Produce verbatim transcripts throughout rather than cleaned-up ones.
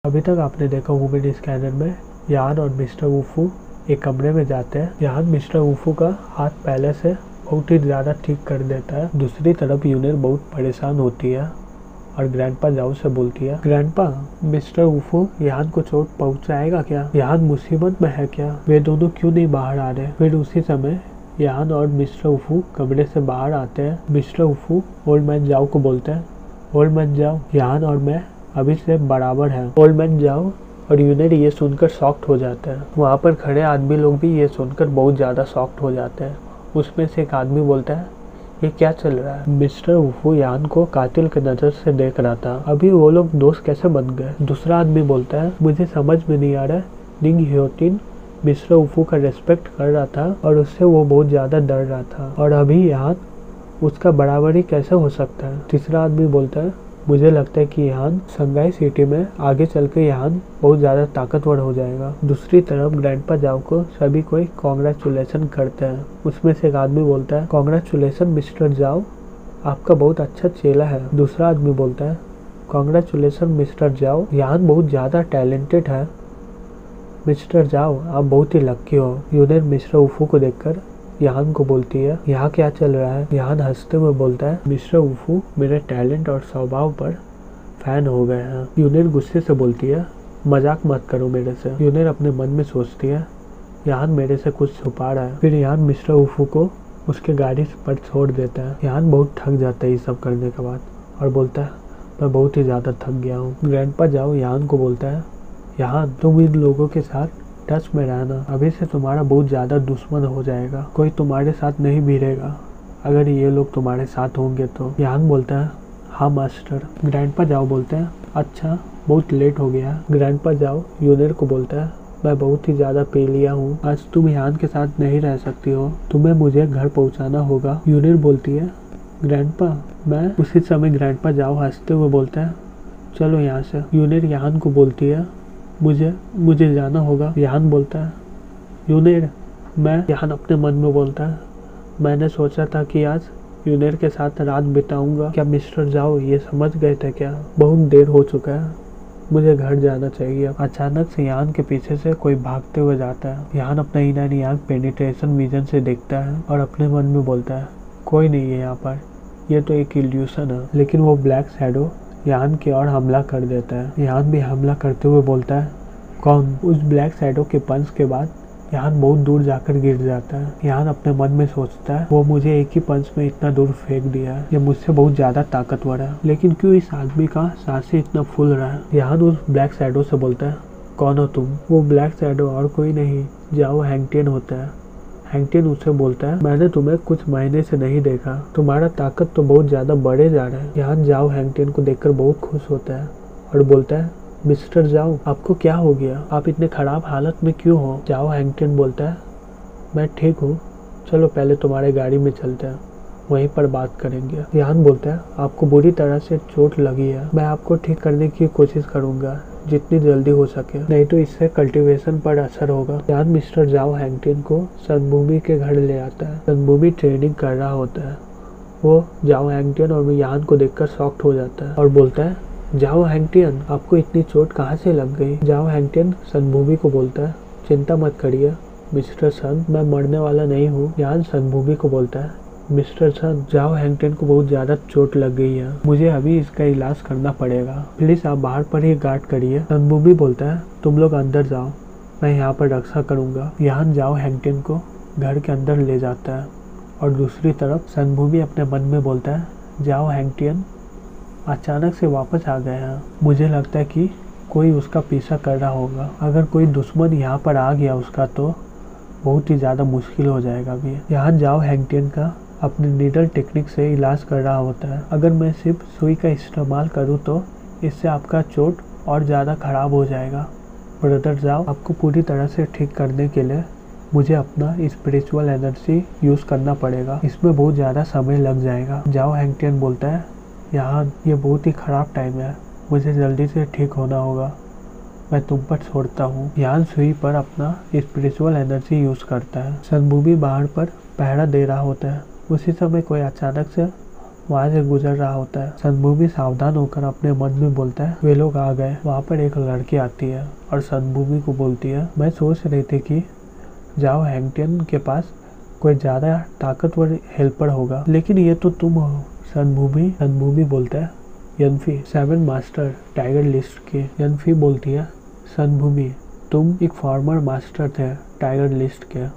अभी तक आपने देखा वुमेन स्कैनर में यान और मिस्टर वुफू एक कमरे में जाते हैं। यान मिस्टर वुफू का हाथ पहले से बहुत ही ज़्यादा ठीक कर देता है। दूसरी तरफ यूनिर बहुत परेशान होती है और ग्रैंडपा जाओ से बोलती है, ग्रैंडपा मिस्टर वुफू यान को चोट पहुंचाएगा क्या? यान मुसीबत में है क्या? वे दोनों क्यों नहीं बाहर आ रहे? फिर उसी समय यान और मिस्टर वुफू कमरे से बाहर आते हैं। मिस्टर वुफू ओल्ड मैन जाओ को बोलते हैं, ओल्ड मैन जाओ यान और मैं अभी से बराबर है। ओल्ड मैन जाओ और यूनिर ये सुनकर शॉक्ड हो जाते हैं। वहाँ पर खड़े आदमी लोग भी ये सुनकर बहुत ज़्यादा शॉक्ड हो जाते हैं। उसमें से एक आदमी बोलता है, ये क्या चल रहा है? मिस्टर वुफू यान को कातिल की नज़र से देख रहा था। अभी वो लोग दोस्त कैसे बन गए? दूसरा आदमी बोलता है, मुझे समझ में नहीं आ रहा है। निंग ह्योटिन मिस्टर वुफू का रेस्पेक्ट कर रहा था और उससे वो बहुत ज़्यादा डर रहा था, और अभी यान उसका बराबरी कैसे हो सकता है? तीसरा आदमी बोलता है, मुझे लगता है कि यान शंघाई सिटी में आगे चल के यान बहुत ज़्यादा ताकतवर हो जाएगा। दूसरी तरफ ग्रैंडपा जाओ को सभी कोई कॉन्ग्रेचुलेसन करते हैं। उसमें से एक आदमी बोलता है, कॉन्ग्रेचुलेसन मिस्टर जाओ, आपका बहुत अच्छा चेला है। दूसरा आदमी बोलता है, कॉन्ग्रेचुलेसन मिस्टर जाओ, यान बहुत ज़्यादा टैलेंटेड है। मिस्टर जाओ आप बहुत ही लक्की हो। यूनिर मिस्टर वुफू को देखकर यान को बोलती है, यहाँ क्या चल रहा है? यान हंसते हुए बोलता है, मिस्टर वुफू मेरे टैलेंट और स्वभाव पर फैन हो गए हैं। यूनिर गुस्से से बोलती है, मजाक मत करो मेरे से। यूनिर अपने मन में सोचती है, यान मेरे से कुछ छुपा रहा है। फिर यान मिस्टर वुफू को उसके गाड़ी पर छोड़ देता है। यान बहुत थक जाता है ये सब करने के बाद और बोलता है, मैं बहुत ही ज़्यादा थक गया हूँ। ग्रैंडपा जाओ यान को बोलता है, यान तुम इन लोगों के साथ टच में रहना, अभी से तुम्हारा बहुत ज़्यादा दुश्मन हो जाएगा। कोई तुम्हारे साथ नहीं भिड़ेगा अगर ये लोग तुम्हारे साथ होंगे तो। यान बोलता है, हाँ मास्टर। ग्रैंडपा जाओ बोलते हैं, अच्छा बहुत लेट हो गया। ग्रैंडपा जाओ यूनिर को बोलता है, मैं बहुत ही ज़्यादा पी लिया हूँ, आज तुम यान के साथ नहीं रह सकती हो, तुम्हें मुझे घर पहुँचाना होगा। यूनिर बोलती है, ग्रैंडपा मैं। उसी समय ग्रैंडपा जाओ हंसते हुए बोलते हैं, चलो यहाँ से। यूनिर यान को बोलती है, मुझे मुझे जाना होगा। यान बोलता है, यूनिर मैं। यान अपने मन में बोलता है, मैंने सोचा था कि आज यूनिर के साथ रात बिताऊंगा, क्या मिस्टर जाओ ये समझ गए थे क्या? बहुत देर हो चुका है, मुझे घर जाना चाहिए। अचानक से यान के पीछे से कोई भागते हुए जाता है। यान अपना इनानी आँख पेनिट्रेशन विजन से देखता है और अपने मन में बोलता है, कोई नहीं है यहाँ पर, ये तो एक इल्यूशन है। लेकिन वो ब्लैक शैडो यान की ओर हमला कर देता है। यान भी हमला करते हुए बोलता है, कौन? उस ब्लैक शैडो के पंच के बाद यान बहुत दूर जाकर गिर जाता है। यान अपने मन में सोचता है, वो मुझे एक ही पंच में इतना दूर फेंक दिया है, ये मुझसे बहुत ज़्यादा ताकतवर है, लेकिन क्यों इस आदमी का सांसें इतना फूल रहा है? यान उस ब्लैक शैडो से बोलता है, कौन हो तुम? वो ब्लैक शैडो और कोई नहीं, जाओ हैंगटियन होता है। हैंगटियन उससे बोलता है, मैंने तुम्हें कुछ महीने से नहीं देखा, तुम्हारा ताकत तो बहुत ज़्यादा बढ़े जा रहा है। यान जाओ हैंगटियन को देखकर बहुत खुश होता है और बोलता है, मिस्टर जाओ आपको क्या हो गया? आप इतने ख़राब हालत में क्यों हो? जाओ हैंगटियन बोलता है, मैं ठीक हूँ, चलो पहले तुम्हारे गाड़ी में चलते हैं, वहीं पर बात करेंगे। यान बोलता है, आपको बुरी तरह से चोट लगी है, मैं आपको ठीक करने की कोशिश करूँगा जितनी जल्दी हो सके, नहीं तो इससे कल्टीवेशन पर असर होगा। यान मिस्टर जाओ हैंगटियन को सनभूमि के घर ले आता है। सनभूमि ट्रेनिंग कर रहा होता है। वो जाओ हैंगटियन और यान को देखकर शॉक्ड हो जाता है और बोलता है, जाओ हैंगटियन आपको इतनी चोट कहाँ से लग गई? जाओ हैंगटियन सनभूमि को बोलता है, चिंता मत करिए मिस्टर सन, मैं मरने वाला नहीं हूँ। यान सनभूमि को बोलता है, मिस्टर सन जाओ हैंगटियन को बहुत ज़्यादा चोट लग गई है, मुझे अभी इसका इलाज करना पड़ेगा, प्लीज़ आप बाहर पर ही गार्ड करिए। सनभूमि बोलता है, तुम लोग अंदर जाओ, मैं यहाँ पर रक्षा करूँगा। यान जाओ हैंगटियन को घर के अंदर ले जाता है और दूसरी तरफ सनभूमि अपने मन में बोलता है, जाओ हैंगटियन अचानक से वापस आ गए हैं, मुझे लगता है कि कोई उसका पीछा कर रहा होगा, अगर कोई दुश्मन यहाँ पर आ गया उसका तो बहुत ही ज़्यादा मुश्किल हो जाएगा अभी। यहाँ जाओ हैंगटियन का अपने नीडल टेक्निक से इलाज कर रहा होता है, अगर मैं सिर्फ सुई का इस्तेमाल करूँ तो इससे आपका चोट और ज़्यादा ख़राब हो जाएगा। ब्रदर जाओ आपको पूरी तरह से ठीक करने के लिए मुझे अपना स्पिरिचुअल एनर्जी यूज़ करना पड़ेगा, इसमें बहुत ज़्यादा समय लग जाएगा। जाओ हैंगटियन बोलता है, यहाँ ये बहुत ही ख़राब टाइम है, मुझे जल्दी से ठीक होना होगा, मैं तुम पर छोड़ता हूँ। यान सुई पर अपना स्पिरिचुअल एनर्जी यूज़ करता है। सनभूमि बाहर पर पहरा दे रहा होता है। उसी समय कोई अचानक से वहाँ से गुजर रहा होता है। सनभूमि सावधान होकर अपने मन में बोलता है वे लोग आ गए। वहाँ पर एक लड़की आती है और सनभूमि को बोलती है मैं सोच रही थी कि जाओ हैंगटियन के पास कोई ज्यादा ताकतवर हेल्पर होगा, लेकिन ये तो तुम हो। सनभूमि सनभूमि बोलता है यनफी सेवन मास्टर टाइगर लिस्ट की। यनफी बोलती है सनभूमि तुम एक फॉर्मर मास्टर थे टाइगर लिस्ट के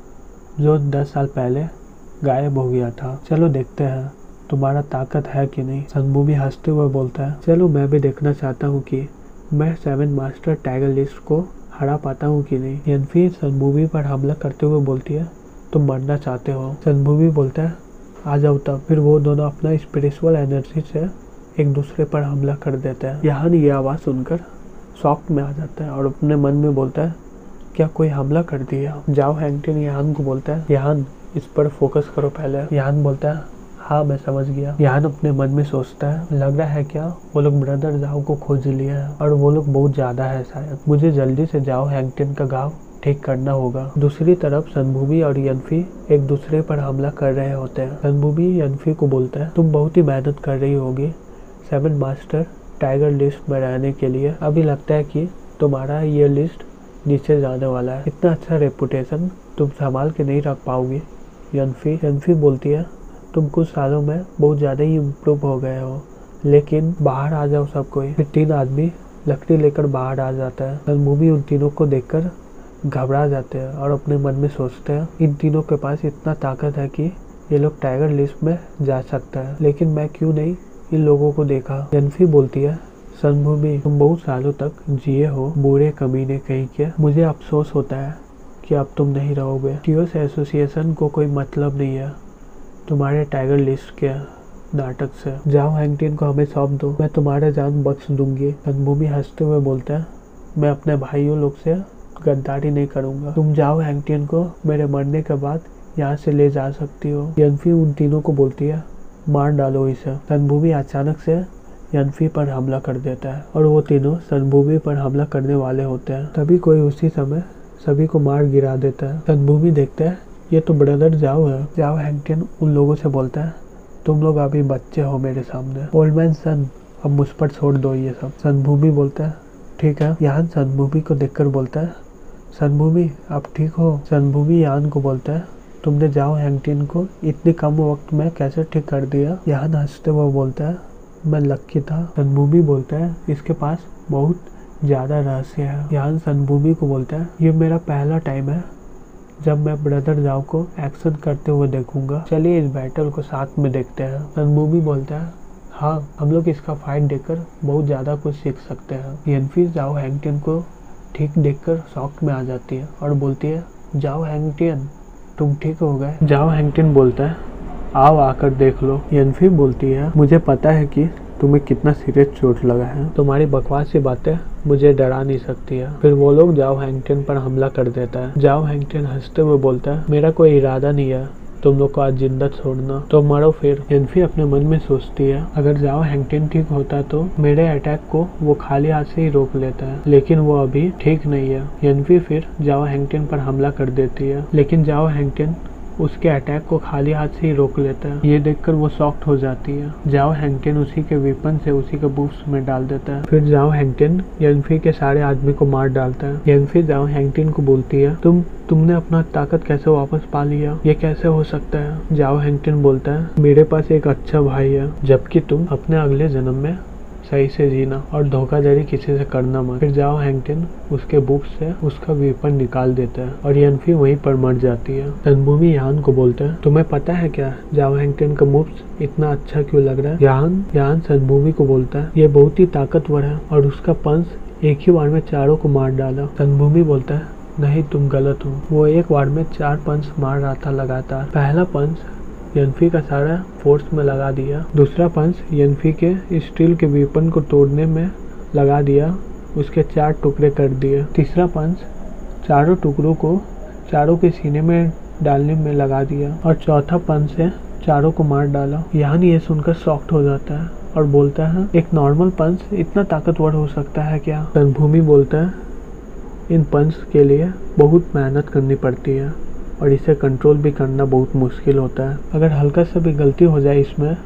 जो दस साल पहले गायब हो गया था। चलो देखते हैं तुम्हारा ताकत है कि नहीं। सनभूमि हंसते हुए बोलता है चलो मैं भी देखना चाहता हूँ कि मैं सेवन मास्टर टाइगर लिस्ट को हरा पाता हूँ कि नहीं। यनफी सनभूमि पर हमला करते हुए बोलती है तुम मरना चाहते हो। सनभूमि बोलता है आ जाओ तब। फिर वो दोनों अपना स्पिरिचुअल एनर्जी से एक दूसरे पर हमला कर देते हैं। यहाँ ये आवाज़ सुनकर शॉक में आ जाता है और अपने मन में बोलता है क्या कोई हमला कर दिया। जाओ हैंगटियन यान को बोलता है यान इस पर फोकस करो पहले। यान बोलता है हाँ मैं समझ गया। यान अपने मन में सोचता है लग रहा है क्या वो लोग ब्रदर जाओ को खोज लिया है और वो लोग बहुत ज्यादा है शायद। मुझे जल्दी से जाओ हैंगटियन का गाँव ठीक करना होगा। दूसरी तरफ सनभूमि और यनफी एक दूसरे पर हमला कर रहे होते हैं। सनभूमि यनफी को बोलता है तुम बहुत ही मेहनत कर रही होगी सेवन मास्टर टाइगर लिस्ट में रहने के लिए। अभी लगता है कि तुम्हारा ये लिस्ट नीचे जाने वाला है। इतना अच्छा रेपुटेशन तुम संभाल के नहीं रख पाओगी। यनफी यनफी बोलती है तुम कुछ सालों में बहुत ज़्यादा ही इम्प्रूव हो गए हो, लेकिन बाहर आ जाओ सब कोई। फिर तीन आदमी लकड़ी लेकर बाहर आ जाता है। सनभूमि उन तीनों को देखकर घबरा जाते हैं और अपने मन में सोचते हैं इन तीनों के पास इतना ताकत है कि ये लोग टाइगर लिस्ट में जा सकता है, लेकिन मैं क्यों नहीं इन लोगों को देखा। यनफी बोलती है सनभूमि तुम बहुत सालों तक जिए हो बुरे कमीने कहीं के। मुझे अफसोस होता है कि अब तुम नहीं रहोगे। टीओस एसोसिएशन को कोई मतलब नहीं है तुम्हारे टाइगर लिस्ट के नाटक से। जाओ हैंगटियन को हमें सौंप दो, मैं तुम्हारा जान बख्श दूंगी। सनभूमि हंसते हुए बोलता है मैं अपने भाइयों लोग से गद्दारी नहीं करूंगा। तुम जाओ हैंगटियन को मेरे मरने के बाद यहाँ से ले जा सकती हो। यनफी उन तीनों को बोलती है मार डालो इसे। सनभूमि अचानक से यनफी पर हमला कर देता है और वो तीनों सनभूमि पर हमला करने वाले होते हैं। तभी कोई उसी समय सभी को मार गिरा देता है। सनभूमि देखते है ये तो ब्रदर जाओ है। जाओ हैंगटियन उन लोगों से बोलता है तुम लोग अभी बच्चे हो मेरे सामने। ओल्ड मैन सन अब मुझ पर छोड़ दो ये सब। सनभूमि बोलता है ठीक है। यान सनभूमि को देखकर बोलता है सनभूमि आप ठीक हो। सनभूमि यान को बोलता है तुमने जाओ हैंगटियन को इतने कम वक्त में कैसे ठीक कर दिया। यान हंसते हुए बोलता है मैं लक्की था। सनभूमि बोलता है इसके पास बहुत ज्यादा रहस्य है। यान सनभूमि को बोलता है ये मेरा पहला टाइम है जब मैं ब्रदर जाओ को एक्शन करते हुए देखूंगा। चलिए इस बैटल को साथ में देखते हैं। सनभूमि बोलता है हाँ हम लोग इसका फाइट देखकर बहुत ज्यादा कुछ सीख सकते हैं। यनफी जाओ हैंगटियन को ठीक देखकर शॉक में आ जाती है और बोलती है जाओ हैंगटियन तुम ठीक हो गए। जाओ हैंगटियन बोलता है आओ आकर देख लो। यनफी बोलती है मुझे पता है कि तुम्हें कितना सीरियस चोट लगा है, तुम्हारी बकवास सी बातें मुझे डरा नहीं सकती है। फिर वो लोग जाओ हैंगटियन पर हमला कर देता है। जाओ हैंगटियन हंसते हुए बोलता है मेरा कोई इरादा नहीं है तुम लोग को आज जिंदा छोड़ना, तो मरो फिर। यनफी अपने मन में सोचती है अगर जाओ हैंगटियन ठीक होता तो मेरे अटैक को वो खाली हाथ से ही रोक लेता है, लेकिन वो अभी ठीक नहीं है। यनफी फिर जाओ हैंगटियन पर हमला कर देती है, लेकिन जाओ हैंगटियन उसके अटैक को खाली हाथ से ही रोक लेता है। ये देखकर वो शॉक्ड हो जाती है। जाओ हैंगटियन उसी के वेपन से उसी के बूट्स में डाल देता है। फिर जाओ हैंगटियन यनफी के सारे आदमी को मार डालता है। यनफी जाओ हैंगटियन को बोलती है तुम तुमने अपना ताकत कैसे वापस पा लिया, ये कैसे हो सकता है। जाओ हैंगटियन बोलता है मेरे पास एक अच्छा भाई है, जबकि तुम अपने अगले जन्म में सही से जीना और धोखाधड़ी किसी से करना मत। फिर जाओ हैंगटियन उसके बुक से उसका वेपन निकाल देता है और यनफी वहीं पर मर जाती है। सनभूमि यान को बोलता है तुम्हें पता है क्या जाओ हैंगटियन का मूव्स इतना अच्छा क्यों लग रहा है। यान यान सनभूमि को बोलता है ये बहुत ही ताकतवर है और उसका पंच एक ही बार में चारों को मार डाला। सनभूमि बोलता है नहीं तुम गलत हो, वो एक बार में चार पंच मार रहा था लगातार। पहला पंच यनफी का सारा फोर्स में लगा दिया, दूसरा पंच यनफी के स्टील के वेपन को तोड़ने में लगा दिया, उसके चार टुकड़े कर दिए। तीसरा पंच चारों टुकड़ों को चारों के सीने में डालने में लगा दिया और चौथा पंच से चारों को मार डाला। यान ये सुनकर शॉक्ड हो जाता है और बोलता है एक नॉर्मल पंच इतना ताकतवर हो सकता है क्या। सनभूमि बोलता है इन पंच के लिए बहुत मेहनत करनी पड़ती है और इसे कंट्रोल भी करना बहुत मुश्किल होता है। अगर हल्का सा भी गलती हो जाए इसमें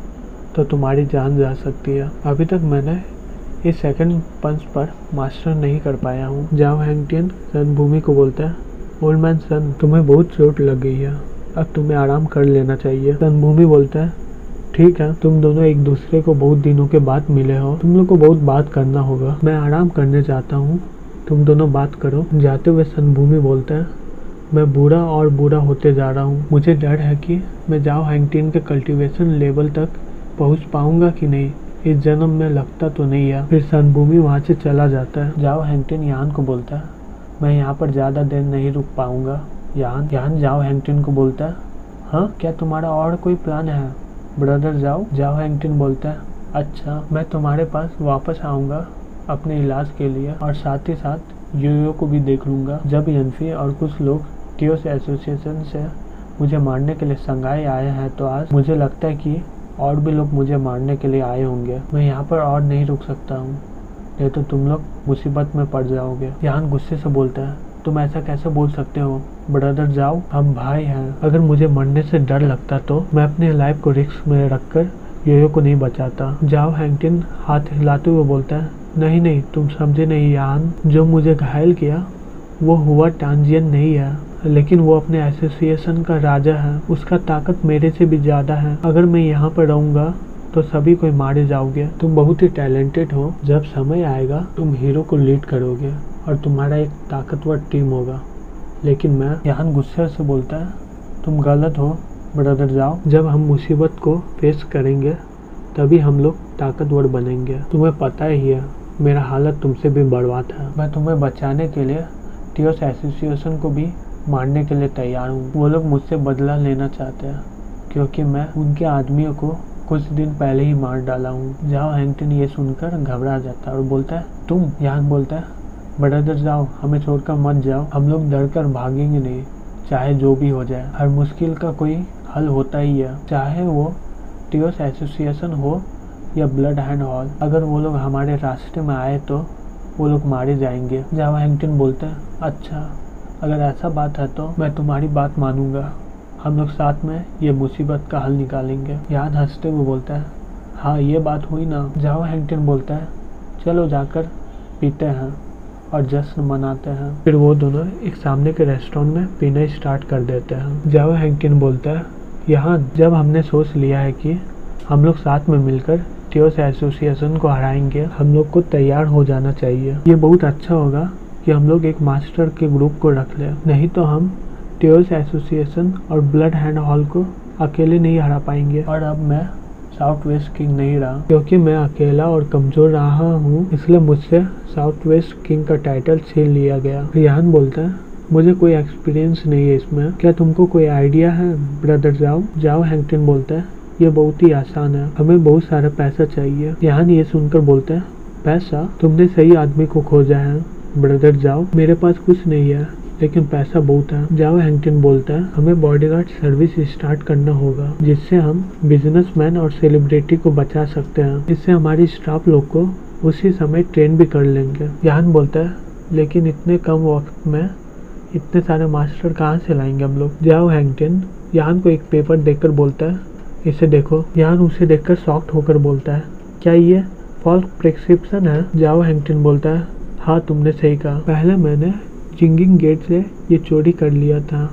तो तुम्हारी जान जा सकती है। अभी तक मैंने इस सेकंड पंच पर मास्टर नहीं कर पाया हूँ। जाओ हैंगटियन रणभूमि को बोलता है, ओल्ड मैन सन, तुम्हें बहुत चोट लग गई है, अब तुम्हें आराम कर लेना चाहिए। रणभूमि बोलता है, ठीक है, तुम दोनों एक दूसरे को बहुत दिनों के बाद मिले हो, तुम लोग को बहुत बात करना होगा, मैं आराम करने जाता हूँ, तुम दोनों बात करो। जाते हुए रणभूमि बोलता है, मैं बुरा और बुरा होते जा रहा हूँ, मुझे डर है कि मैं जाओ हैंगटियन के कल्टीवेशन लेवल तक पहुँच पाऊंगा कि नहीं, इस जन्म में लगता तो नहीं है। फिर रणभूमि वहाँ से चला जाता है। जाओ हैंगटियन यान को बोलता है, मैं यहाँ पर ज़्यादा देर नहीं रुक पाऊंगा। यान यान जाओ हैंगटियन को बोलता है, हाँ क्या तुम्हारा और कोई प्लान है ब्रदर जाओ? जाओ हैंगटियन बोलता है, अच्छा मैं तुम्हारे पास वापस आऊँगा अपने इलाज के लिए और साथ ही साथ यूयो को भी देख लूँगा। जब यनफी और कुछ लोग टियोस एसोसिएशन से मुझे मारने के लिए संगाई आए हैं तो आज मुझे लगता है कि और भी लोग मुझे मारने के लिए आए होंगे। मैं यहाँ पर और नहीं रुक सकता हूँ, नहीं तो तुम लोग मुसीबत में पड़ जाओगे। यान गुस्से से बोलता है, तुम ऐसा कैसे बोल सकते हो ब्रदर जाओ, हम भाई हैं। अगर मुझे मरने से डर लगता तो मैं अपने लाइफ को रिस्क में रखकर योयो को नहीं बचाता। जाओ हैंगटियन हाथ हिलाते हुए बोलता है, नहीं नहीं तुम समझे नहीं यान, जो मुझे घायल किया वो हुआ टांजियन नहीं है, लेकिन वो अपने एसोसिएशन का राजा है, उसका ताकत मेरे से भी ज़्यादा है। अगर मैं यहाँ पर रहूँगा तो सभी कोई मारे जाओगे। तुम बहुत ही टैलेंटेड हो, जब समय आएगा तुम हीरो को लीड करोगे और तुम्हारा एक ताकतवर टीम होगा, लेकिन मैं। यहाँ गुस्से से बोलता है, तुम गलत हो ब्रदर जाओ, जब हम मुसीबत को फेस करेंगे तभी हम लोग ताकतवर बनेंगे। तुम्हें पता ही है मेरा हालत तुमसे भी बर्बाद है, मैं तुम्हें बचाने के लिए टियोस एसोसिएशन को भी मारने के लिए तैयार हूँ। वो लोग मुझसे बदला लेना चाहते हैं क्योंकि मैं उनके आदमियों को कुछ दिन पहले ही मार डाला हूँ। जाओ हैंगटियन ये सुनकर घबरा जाता है और बोलता है, तुम? यान बोलता है, ब्रदर जाओ हमें छोड़कर मत जाओ, हम लोग डर कर भागेंगे नहीं, चाहे जो भी हो जाए। हर मुश्किल का कोई हल होता ही है, चाहे वो टियोस एसोसिएशन हो या ब्लड हैंड हॉल। अगर वो लोग हमारे रास्ते में आए तो वो लोग मारे जाएंगे। जाओ हैंगटियन बोलता है, अच्छा अगर ऐसा बात है तो मैं तुम्हारी बात मानूंगा, हम लोग साथ में ये मुसीबत का हल निकालेंगे। यान हंसते हुए बोलता है, हाँ ये बात हुई ना। जाओ हैंगटियन बोलता है, चलो जाकर पीते हैं और जश्न मनाते हैं। फिर वो दोनों एक सामने के रेस्टोरेंट में पीना स्टार्ट कर देते हैं। जाओ हैंगटियन बोलता है, यहाँ जब हमने सोच लिया है कि हम लोग साथ में मिलकर टियोस एसोसिएशन को हराएंगे, हम लोग को तैयार हो जाना चाहिए। ये बहुत अच्छा होगा कि हम लोग एक मास्टर के ग्रुप को रख लें, नहीं तो हम टियोस एसोसिएशन और ब्लड हैंड हॉल को अकेले नहीं हरा पाएंगे। और अब मैं साउथ वेस्ट किंग नहीं रहा, क्योंकि मैं अकेला और कमजोर रहा हूँ, इसलिए मुझसे साउथ वेस्ट किंग का टाइटल छीन लिया गया। यान बोलता है, मुझे कोई एक्सपीरियंस नहीं है इसमें, क्या तुमको कोई आइडिया है ब्रदर जाओ? जाओ हैंगटियन बोलता है, ये बहुत ही आसान है, हमें बहुत सारा पैसा चाहिए। यान ये सुनकर बोलता है, पैसा? तुमने सही आदमी को खोजा है ब्रदर जाओ, मेरे पास कुछ नहीं है लेकिन पैसा बहुत है। जाओ हैंगटियन बोलता है, हमें बॉडीगार्ड सर्विस स्टार्ट करना होगा, जिससे हम बिजनेसमैन और सेलिब्रिटी को बचा सकते हैं, इससे हमारी स्टाफ लोग को उसी समय ट्रेन भी कर लेंगे। यान बोलता है, लेकिन इतने कम वक्त में इतने सारे मास्टर कहाँ से लाएंगे हम लोग? जाओ हैंगटियन यान को एक पेपर देखकर बोलता है, इसे देखो। यान उसे देखकर शॉक्ड होकर बोलता है, क्या ये फॉल्स प्रिस्क्रिप्शन है? जाओ हैंगटियन बोलता है, हाँ तुमने सही कहा, पहले मैंने जिंगिंग गेट से ये चोरी कर लिया था।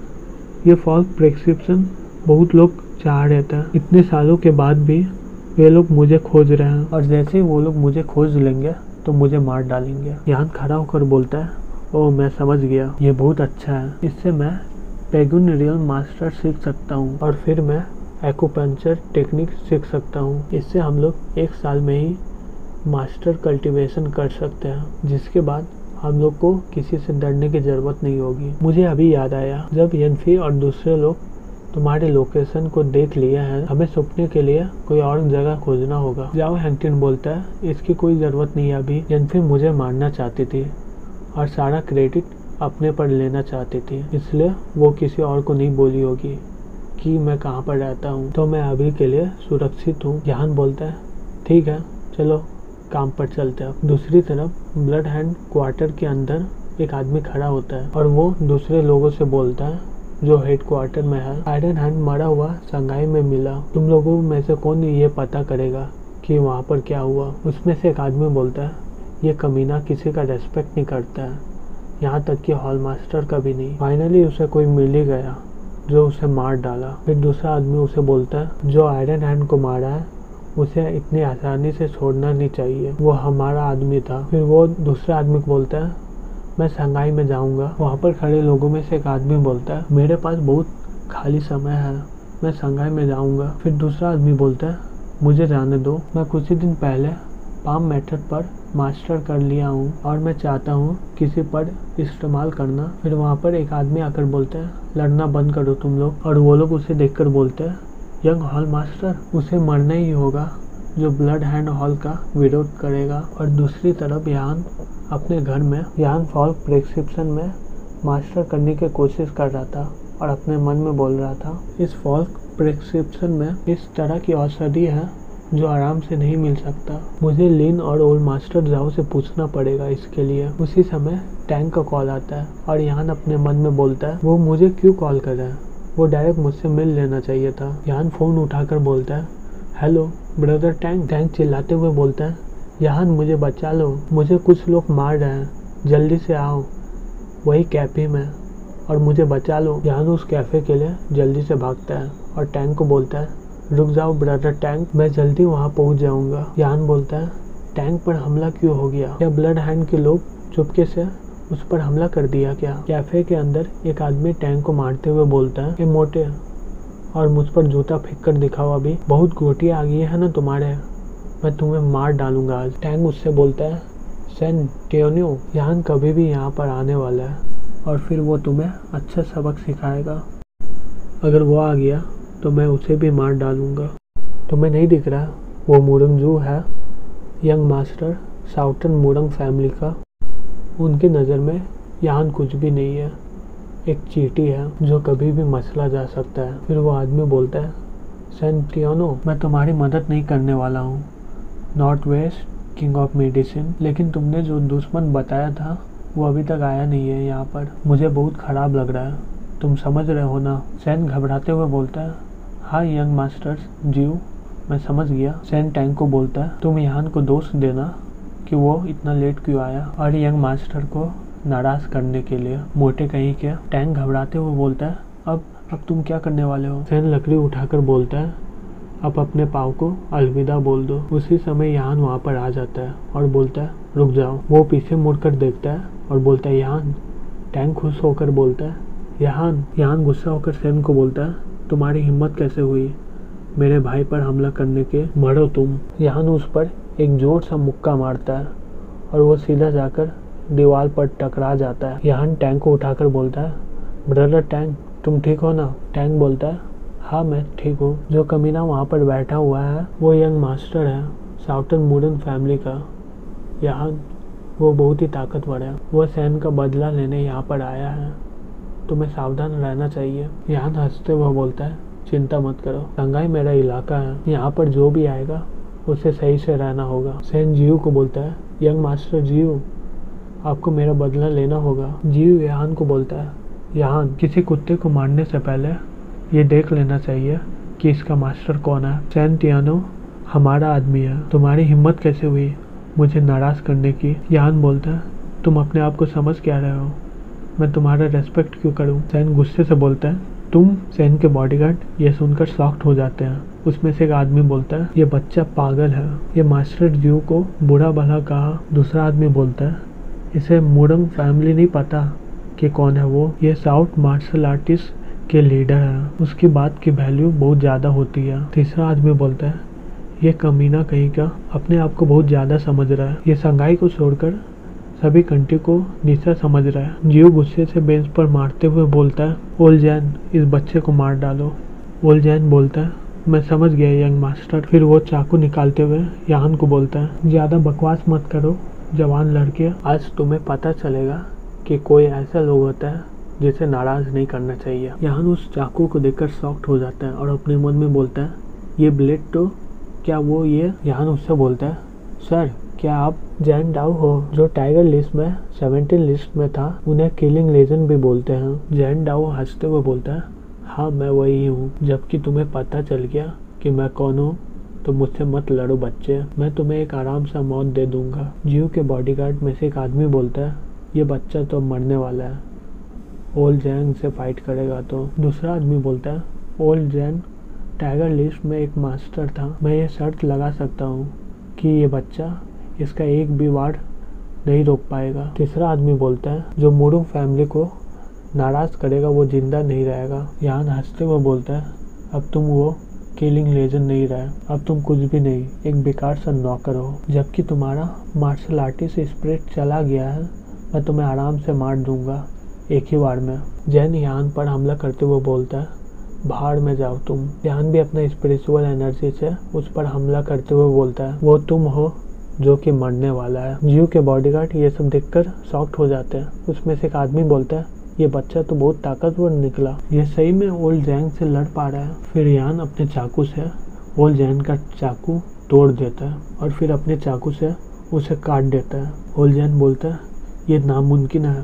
ये फॉल्स प्रिस्क्रिप्शन बहुत लोग चाह रहे थे, इतने सालों के बाद भी वे लोग मुझे खोज रहे हैं, और जैसे ही वो लोग मुझे खोज लेंगे तो मुझे मार डालेंगे। यान खड़ा होकर बोलता है, ओह मैं समझ गया, ये बहुत अच्छा है, इससे मैं पेगुन रियल मास्टर सीख सकता हूँ और फिर मैं एक्यूपंक्चर टेक्निक सीख सकता हूँ। इससे हम लोग एक साल में ही मास्टर कल्टीवेशन कर सकते हैं, जिसके बाद हम लोग को किसी से डरने की ज़रूरत नहीं होगी। मुझे अभी याद आया, जब यनफी और दूसरे लोग तुम्हारे लोकेशन को देख लिया है, हमें छुपने के लिए कोई और जगह खोजना होगा। जाओ हैंगटियन बोलता है, इसकी कोई ज़रूरत नहीं है अभी। यनफी मुझे मारना चाहती थी और सारा क्रेडिट अपने पर लेना चाहती थी, इसलिए वो किसी और को नहीं बोली होगी कि मैं कहाँ पर रहता हूँ, तो मैं अभी के लिए सुरक्षित हूँ। यान बोलता है, ठीक है चलो काम पर चलते हैं। दूसरी तरफ ब्लड हैंड क्वार्टर के अंदर एक आदमी खड़ा होता है और वो दूसरे लोगों से बोलता है, जो हेड क्वार्टर में है। आयरन हैंड मरा हुआ शंघाई में मिला। तुम लोगों में से कौन ये पता करेगा कि वहाँ पर क्या हुआ? उसमें से एक आदमी बोलता है, ये कमीना किसी का रेस्पेक्ट नहीं करता है, यहाँ तक कि हॉल मास्टर का भी नहीं। फाइनली उसे कोई मिल ही गया जो उसे मार डाला। फिर दूसरा आदमी उसे बोलता है, जो आयरन हैंड को मारा है उसे इतनी आसानी से छोड़ना नहीं चाहिए, वो हमारा आदमी था। फिर वो दूसरे आदमी को बोलता है, मैं शंघाई में जाऊंगा। वहाँ पर खड़े लोगों में से एक आदमी बोलता है, मेरे पास बहुत खाली समय है, मैं शंघाई में जाऊंगा। फिर दूसरा आदमी बोलता है, मुझे जाने दो, मैं कुछ ही दिन पहले पाम मेथड पर मास्टर कर लिया हूँ और मैं चाहता हूँ किसी पर इस्तेमाल करना। फिर वहाँ पर एक आदमी आकर बोलता है, लड़ना बंद करो तुम लोग। और वो लोग उसे देखकर बोलते हैं, यंग हॉल मास्टर, उसे मरना ही होगा जो ब्लड हैंड हॉल का विरोध करेगा। और दूसरी तरफ यान अपने घर में यान फॉल प्रेस्क्रिप्शन में मास्टर करने की कोशिश कर रहा था और अपने मन में बोल रहा था, इस फॉल प्रेस्क्रिप्शन में इस तरह की औषधि है जो आराम से नहीं मिल सकता। मुझे लिन और ओल्ड मास्टर जाओ से पूछना पड़ेगा इसके लिए। उसी समय टैंक का कॉल आता है और यान अपने मन में बोलता है, वो मुझे क्यों कॉल कर रहा है, वो डायरेक्ट मुझसे मिल लेना चाहिए था। यान फोन उठाकर बोलता है, हेलो ब्रदर टैंक। टैंक चिल्लाते हुए बोलता है, यान मुझे बचा लो, मुझे कुछ लोग मार रहे हैं, जल्दी से आओ वही कैफे में और मुझे बचा लो। यान उस कैफे के लिए जल्दी से भागता है और टैंक को बोलता है, रुक जाओ ब्रदर टैंक, मैं जल्दी वहाँ पहुँच जाऊँगा। यान बोलता है, टैंक पर हमला क्यों हो गया? क्या ब्लड हैंड के लोग चुपके से उस पर हमला कर दिया क्या? कैफे के अंदर एक आदमी टैंक को मारते हुए बोलता है, ये मोटे और मुझ पर जूता फेंक कर दिखाओ, अभी बहुत गोटी आ गई है ना तुम्हारे, मैं तुम्हें मार डालूंगा आज। टैंक उससे बोलता है, सैन टियोनियो, यान कभी भी यहाँ पर आने वाला है और फिर वो तुम्हें अच्छा सबक सिखाएगा। अगर वो आ गया तो मैं उसे भी मार डालूंगा। तुम्हें नहीं दिख रहा वो मुरंगजू है, यंग मास्टर साउटर्न मुरंग फैमिली का। उनकी नज़र में यान कुछ भी नहीं है, एक चींटी है जो कभी भी मसला जा सकता है। फिर वो आदमी बोलता है, सैन टियोनो, मैं तुम्हारी मदद नहीं करने वाला हूँ, north west king of medicine, लेकिन तुमने जो दुश्मन बताया था वो अभी तक आया नहीं है यहाँ पर, मुझे बहुत ख़राब लग रहा है, तुम समझ रहे हो ना? सैन घबराते हुए बोलता है, हाँ यंग मास्टर्स जीव, मैं समझ गया। सैन टैंक को बोलता है, तुम यान को दोष देना कि वो इतना लेट क्यों आया, और यंग मास्टर को नाराज करने के लिए, मोटे कहीं के। टैंक घबराते हुए बोलता है, अब अब तुम क्या करने वाले हो? सैन लकड़ी उठाकर बोलता है, अब अपने पाँव को अलविदा बोल दो। उसी समय यान वहाँ पर आ जाता है और बोलता है, रुक जाओ। वो पीछे मुड़कर देखता है और बोलता है, यान। टैंक खुश होकर बोलता है, यान। यान गुस्सा होकर सैन को बोलता है, तुम्हारी हिम्मत कैसे हुई मेरे भाई पर हमला करने के, मरो तुम। यान उस पर एक जोर सा मुक्का मारता है और वो सीधा जाकर दीवार पर टकरा जाता है। यान टैंक को उठाकर बोलता है, ब्रदर टैंक, तुम ठीक हो ना? टैंक बोलता है, हाँ मैं ठीक हूँ। जो कमीना वहाँ पर बैठा हुआ है वो यंग मास्टर है, साउटर्न मुरन फैमिली का। यान वो बहुत ही ताकतवर है, वो सैन का बदला लेने यहाँ पर आया है, तुम्हें सावधान रहना चाहिए। यान हंसते हुए बोलता है, चिंता मत करो, शंघाई मेरा इलाका है, यहाँ पर जो भी आएगा उसे सही से रहना होगा। सैन जीव को बोलता है, यंग मास्टर जीव, आपको मेरा बदला लेना होगा। जीव यान को बोलता है, यान, किसी कुत्ते को मारने से पहले ये देख लेना चाहिए कि इसका मास्टर कौन है। सैन टियानो हमारा आदमी है, तुम्हारी हिम्मत कैसे हुई मुझे नाराज करने की? यान बोलता है, तुम अपने आप को समझ क्या रहे हो, मैं तुम्हारा रेस्पेक्ट क्यों करूं? सैन गुस्से से बोलता है, तुम? सैन के बॉडीगार्ड ये सुनकर शॉक्ड हो जाते हैं। उसमें से एक आदमी बोलता है, ये बच्चा पागल है, ये मास्टर जीव को बुरा भला कहा। दूसरा आदमी बोलता है, इसे मुरंग फैमिली नहीं पता कि कौन है वो, ये साउथ मार्शल आर्टिस्ट के लीडर है, उसकी बात की वैल्यू बहुत ज़्यादा होती है। तीसरा आदमी बोलता है, ये कमीना कहीं का अपने आप को बहुत ज़्यादा समझ रहा है, ये शंघाई को छोड़कर सभी कंट्री को नीचा समझ रहा है। जियो गुस्से से बेंच पर मारते हुए बोलता है, ओलजैन, इस बच्चे को मार डालो। ओलजैन बोलता है, मैं समझ गया यंग मास्टर। फिर वो चाकू निकालते हुए यान को बोलता है, ज़्यादा बकवास मत करो जवान लड़के, आज तुम्हें पता चलेगा कि कोई ऐसा लोग होता है जिसे नाराज नहीं करना चाहिए। यान उस चाकू को देखकर शॉक्ड हो जाता है और अपने मन में बोलता है, ये ब्लेड तो क्या वो ये? यान उससे बोलता है, सर क्या आप जैन डाउ हो जो टाइगर लिस्ट में सेवनटीन लिस्ट में था, उन्हें किलिंग लेजेंड भी बोलते हैं। जैन डाउ हंसते हुए बोलता है, हाँ मैं वही हूँ। जबकि तुम्हें पता चल गया कि मैं कौन हूँ तो मुझसे मत लड़ो बच्चे, मैं तुम्हें एक आराम सा मौत दे दूंगा। जियो के बॉडीगार्ड में से एक आदमी बोलता है, ये बच्चा तो मरने वाला है, ओल्ड जैन से फाइट करेगा तो। दूसरा आदमी बोलता है, ओल्ड जैन टाइगर लिस्ट में एक मास्टर था, मैं ये शर्त लगा सकता हूँ कि ये बच्चा इसका एक भी वार नहीं रोक पाएगा। तीसरा आदमी बोलता है, जो मुरुंग फैमिली को नाराज करेगा वो जिंदा नहीं रहेगा। यान हंसते हुए बोलता है, अब तुम वो किलिंग लेजेंड नहीं रहे, अब तुम कुछ भी नहीं, एक बेकार सा नौकर हो। जबकि तुम्हारा मार्शल आर्टिस्ट स्पिरिट चला गया है, मैं तुम्हें आराम से मार दूंगा एक ही बार में। जैन यान पर हमला करते हुए बोलता है, भाड़ में जाओ तुम। यान भी अपना स्पिरिचुअल एनर्जी से उस पर हमला करते हुए बोलता है, वो तुम हो जो कि मरने वाला है। जियो के बॉडीगार्ड ये सब देखकर शॉक्ड हो जाते हैं। उसमें से एक आदमी बोलता है, ये बच्चा तो बहुत ताकतवर निकला, ये सही में ओल्ड जैन से लड़ पा रहा है। फिर यान अपने चाकू से ओल्ड जैन का चाकू तोड़ देता है और फिर अपने चाकू से उसे काट देता है। ओल्ड जैन बोलता है, ये नामुमकिन है,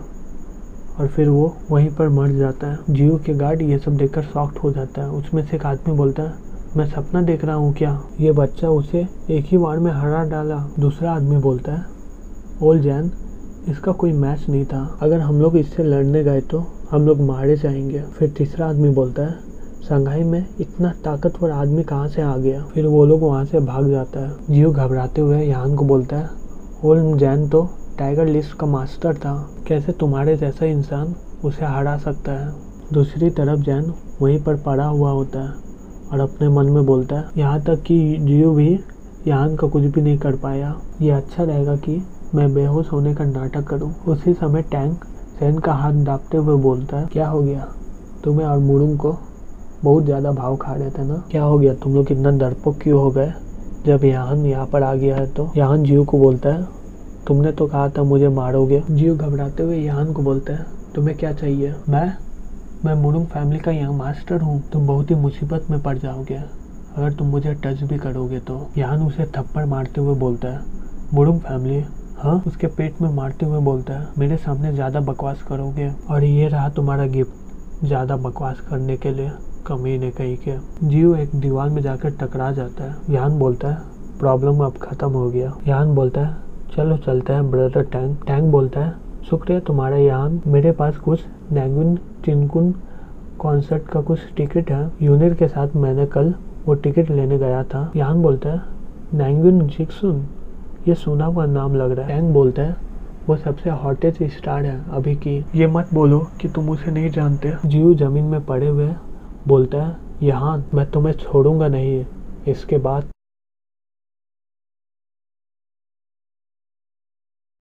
और फिर वो वहीं पर मर जाता है। जियो के गार्ड ये सब देखकर शॉक्ड हो जाता है। उसमें से एक आदमी बोलता है, मैं सपना देख रहा हूँ क्या, ये बच्चा उसे एक ही बार में हरा डाला। दूसरा आदमी बोलता है, ओल्ड जैन इसका कोई मैच नहीं था, अगर हम लोग इससे लड़ने गए तो हम लोग मारे जाएंगे। फिर तीसरा आदमी बोलता है, शंघाई में इतना ताकतवर आदमी कहाँ से आ गया। फिर वो लोग वहाँ से भाग जाता है। जियो घबराते हुए यान को बोलता है, ओल्ड जैन तो टाइगर लिस्ट का मास्टर था, कैसे तुम्हारे जैसा इंसान उसे हरा सकता है। दूसरी तरफ जैन वहीं पर पड़ा हुआ होता है और अपने मन में बोलता है, यहाँ तक कि जियो भी यान का कुछ भी नहीं कर पाया, ये अच्छा रहेगा कि मैं बेहोश होने का नाटक करूं। उसी समय टैंक जैन का हाथ दाबते हुए बोलता है, क्या हो गया, तुम्हें और मुरुंग को बहुत ज़्यादा भाव खा रहे थे ना, क्या हो गया, तुम लोग इतना डरपोक क्यों हो गए जब यान यहाँ पर आ गया है तो। यान जियो को बोलता है, तुमने तो कहा था मुझे मारोगे। जियो घबराते हुए यान को बोलता है, तुम्हें क्या चाहिए। मैं मैं मुरुंग फैमिली का यंग मास्टर हूँ, तुम बहुत ही मुसीबत में पड़ जाओगे अगर तुम मुझे टच भी करोगे तो। यान उसे थप्पड़ मारते हुए बोलता है, मुरुंग फैमिली, हाँ। उसके पेट में मारते हुए बोलता है, मेरे सामने ज़्यादा बकवास करोगे और ये रहा तुम्हारा गिफ्ट ज़्यादा बकवास करने के लिए, कमीने कहीं के। जियो एक दीवार में जाकर टकरा जाता है। यान बोलता है, प्रॉब्लम अब खत्म हो गया। यान बोलता है, चलो चलते हैं ब्रदर टैंक। टैंक बोलता है, शुक्रिया तुम्हारा यान, मेरे पास कुछ नैंगुन चिनकुन कॉन्सर्ट का कुछ टिकट है, यूनिर के साथ मैंने कल वो टिकट लेने गया था। यान बोलता है, नैंगुन जिक्सुन, ये सुना हुआ नाम लग रहा है। टैंक बोलता है, वो सबसे हॉटेस्ट स्टार है अभी की, ये मत बोलो कि तुम उसे नहीं जानते। जियो जमीन में पड़े हुए बोलता है, यहाँ मैं तुम्हें छोड़ूंगा नहीं, इसके बाद